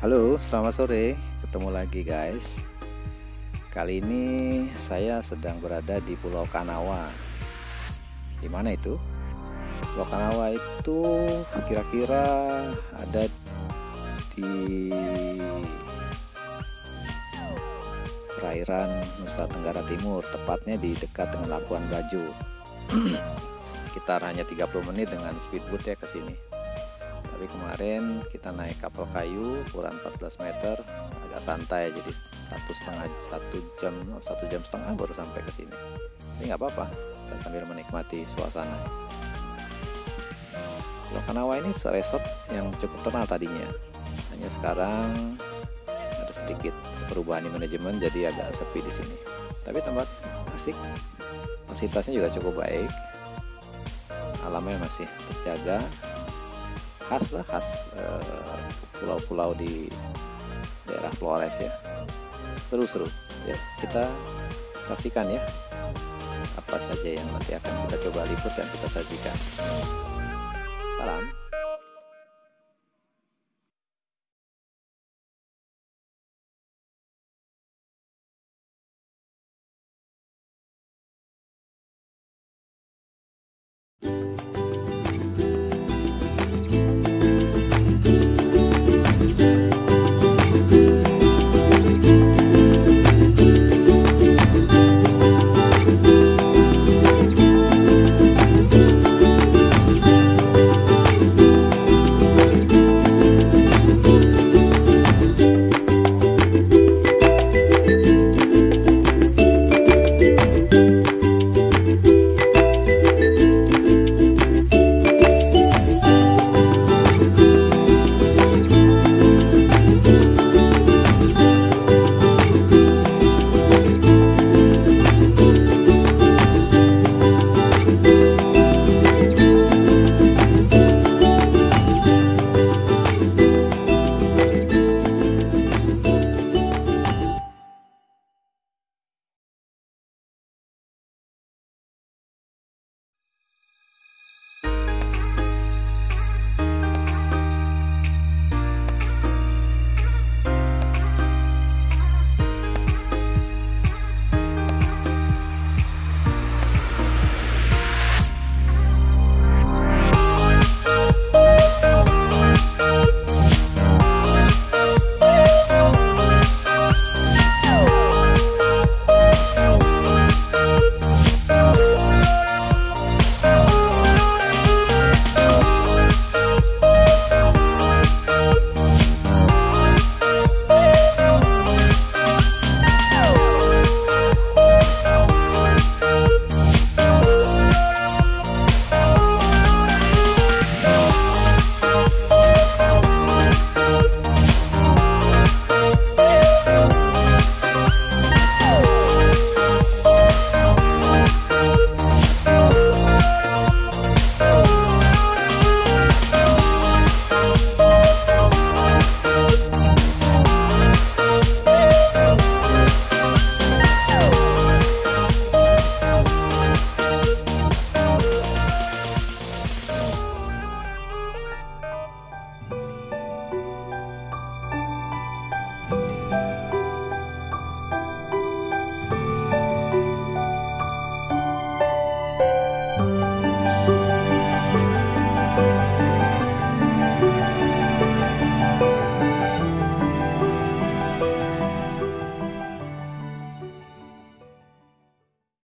Halo, selamat sore. Ketemu lagi guys. Kali ini saya sedang berada di Pulau Kanawa. Di mana itu? Pulau Kanawa itu kira-kira ada di perairan Nusa Tenggara Timur, tepatnya di dekat dengan Labuan Bajo. Sekitar hanya 30 menit dengan speedboat ya ke sini. Tapi kemarin kita naik kapal kayu ukuran 14 meter, agak santai, jadi satu jam setengah baru sampai ke sini. Tapi nggak apa-apa, kita sambil menikmati suasana. Pulau Kanawa ini resort yang cukup terkenal tadinya, hanya sekarang ada sedikit perubahan di manajemen, jadi agak sepi di sini. Tapi tempat asik, fasilitasnya juga cukup baik, alamnya masih terjaga. Khas pulau-pulau di daerah Flores ya, seru-seru ya. Kita saksikan ya apa saja yang nanti akan kita coba liput dan kita sajikan. Salam.